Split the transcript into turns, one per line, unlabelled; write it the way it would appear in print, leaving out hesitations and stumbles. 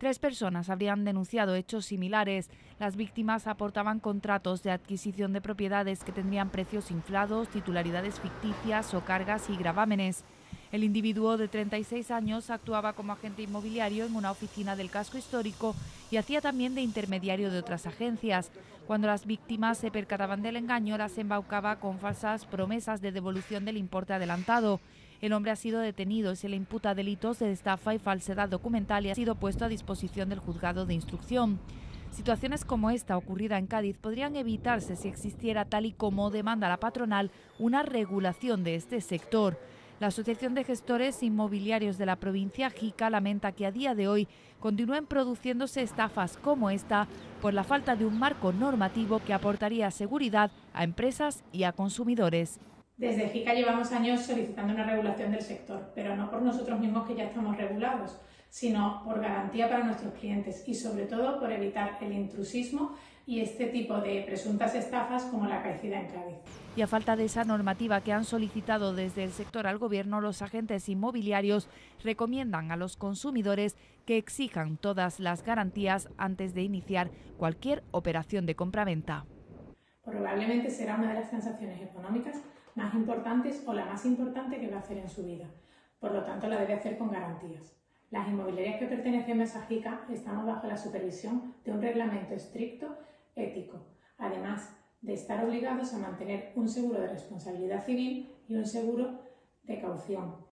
3 personas habrían denunciado hechos similares. Las víctimas aportaban contratos de adquisición de propiedades que tendrían precios inflados, titularidades ficticias o cargas y gravámenes. El individuo de 36 años actuaba como agente inmobiliario en una oficina del casco histórico y hacía también de intermediario de otras agencias. Cuando las víctimas se percataban del engaño, las embaucaba con falsas promesas de devolución del importe adelantado. El hombre ha sido detenido y se le imputa delitos de estafa y falsedad documental y ha sido puesto a disposición del juzgado de instrucción. Situaciones como esta ocurrida en Cádiz podrían evitarse si existiera, tal y como demanda la patronal, una regulación de este sector. La Asociación de Gestores Inmobiliarios de la provincia, JICA, lamenta que a día de hoy continúen produciéndose estafas como esta por la falta de un marco normativo que aportaría seguridad a empresas y a consumidores.
Desde JICA llevamos años solicitando una regulación del sector, pero no por nosotros mismos que ya estamos regulados, sino por garantía para nuestros clientes y sobre todo por evitar el intrusismo y este tipo de presuntas estafas como la acaecida en Cádiz.
Y a falta de esa normativa que han solicitado desde el sector al Gobierno, los agentes inmobiliarios recomiendan a los consumidores que exijan todas las garantías antes de iniciar cualquier operación de compraventa.
Probablemente será una de las transacciones económicas más importantes o la más importante que va a hacer en su vida. Por lo tanto, la debe hacer con garantías. Las inmobiliarias que pertenecemos a JICA estamos bajo la supervisión de un reglamento estricto ético, además de estar obligados a mantener un seguro de responsabilidad civil y un seguro de caución.